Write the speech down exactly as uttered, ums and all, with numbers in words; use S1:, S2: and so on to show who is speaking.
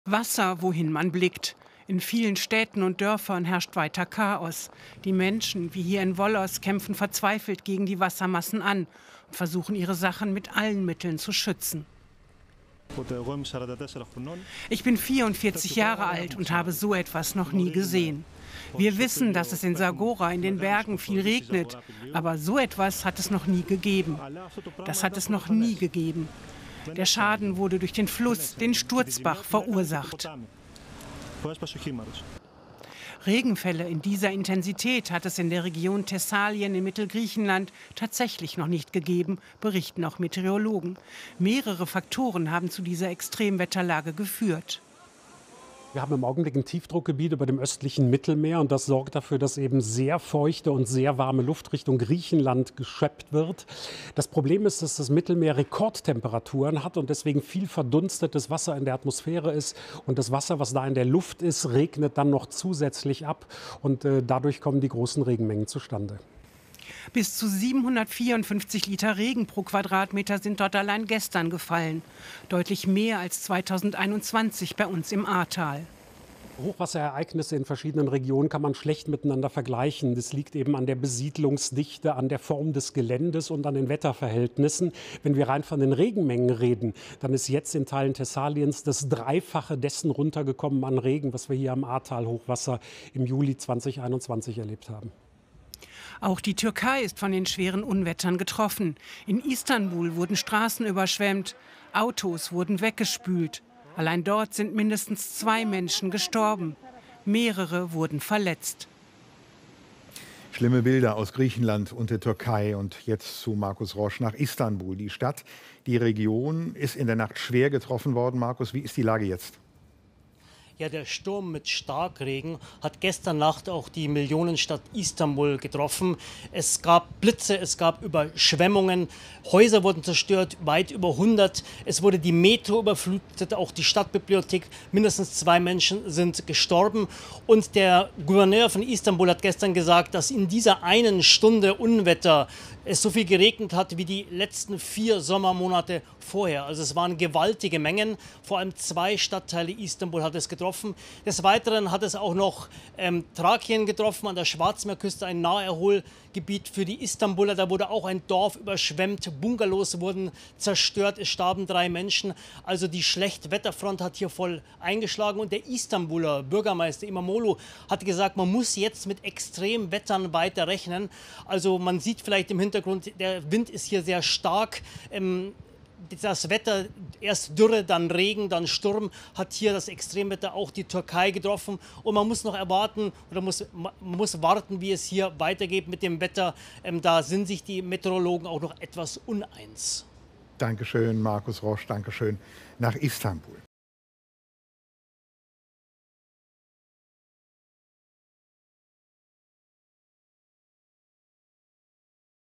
S1: Wasser, wohin man blickt. In vielen Städten und Dörfern herrscht weiter Chaos. Die Menschen, wie hier in Volos, kämpfen verzweifelt gegen die Wassermassen an und versuchen, ihre Sachen mit allen Mitteln zu schützen. Ich bin vierundvierzig Jahre alt und habe so etwas noch nie gesehen. Wir wissen, dass es in Zagora in den Bergen viel regnet, aber so etwas hat es noch nie gegeben. Das hat es noch nie gegeben. Der Schaden wurde durch den Fluss, den Sturzbach, verursacht. Regenfälle in dieser Intensität hat es in der Region Thessalien in Mittelgriechenland tatsächlich noch nicht gegeben, berichten auch Meteorologen. Mehrere Faktoren haben zu dieser Extremwetterlage geführt.
S2: Wir haben im Augenblick ein Tiefdruckgebiet über dem östlichen Mittelmeer und das sorgt dafür, dass eben sehr feuchte und sehr warme Luft Richtung Griechenland geschöpft wird. Das Problem ist, dass das Mittelmeer Rekordtemperaturen hat und deswegen viel verdunstetes Wasser in der Atmosphäre ist. Und das Wasser, was da in der Luft ist, regnet dann noch zusätzlich ab und äh, dadurch kommen die großen Regenmengen zustande.
S1: Bis zu siebenhundertvierundfünfzig Liter Regen pro Quadratmeter sind dort allein gestern gefallen. Deutlich mehr als zweitausendeinundzwanzig bei uns im Ahrtal.
S2: Hochwasserereignisse in verschiedenen Regionen kann man schlecht miteinander vergleichen. Das liegt eben an der Besiedlungsdichte, an der Form des Geländes und an den Wetterverhältnissen. Wenn wir rein von den Regenmengen reden, dann ist jetzt in Teilen Thessaliens das Dreifache dessen runtergekommen an Regen, was wir hier am Ahrtal-Hochwasser im Juli zweitausendeinundzwanzig erlebt haben.
S1: Auch die Türkei ist von den schweren Unwettern getroffen. In Istanbul wurden Straßen überschwemmt, Autos wurden weggespült. Allein dort sind mindestens zwei Menschen gestorben. Mehrere wurden verletzt.
S3: Schlimme Bilder aus Griechenland und der Türkei. Und jetzt zu Markus Rosch nach Istanbul. Die Stadt, die Region ist in der Nacht schwer getroffen worden. Markus, wie ist die Lage jetzt?
S4: Ja, der Sturm mit Starkregen hat gestern Nacht auch die Millionenstadt Istanbul getroffen. Es gab Blitze, es gab Überschwemmungen, Häuser wurden zerstört, weit über hundert. Es wurde die Metro überflutet, auch die Stadtbibliothek. Mindestens zwei Menschen sind gestorben. Und der Gouverneur von Istanbul hat gestern gesagt, dass in dieser einen Stunde Unwetter es so viel geregnet hat wie die letzten vier Sommermonate vorher. Also es waren gewaltige Mengen. Vor allem zwei Stadtteile Istanbul hat es getroffen. Des Weiteren hat es auch noch ähm, Thrakien getroffen, an der Schwarzmeerküste, ein Naherholgebiet für die Istanbuler. Da wurde auch ein Dorf überschwemmt, Bungalows wurden zerstört, es starben drei Menschen. Also die Schlechtwetterfront hat hier voll eingeschlagen. Und der Istanbuler Bürgermeister Imamoglu hat gesagt, man muss jetzt mit Extremwettern weiter rechnen. Also man sieht vielleicht im Hintergrund, der Wind ist hier sehr stark. Ähm, Das Wetter, erst Dürre, dann Regen, dann Sturm, hat hier das Extremwetter auch die Türkei getroffen. Und man muss noch erwarten oder muss, man muss warten, wie es hier weitergeht mit dem Wetter. Ähm, da sind sich die Meteorologen auch noch etwas uneins.
S3: Dankeschön, Markus Rosch, Dankeschön nach Istanbul.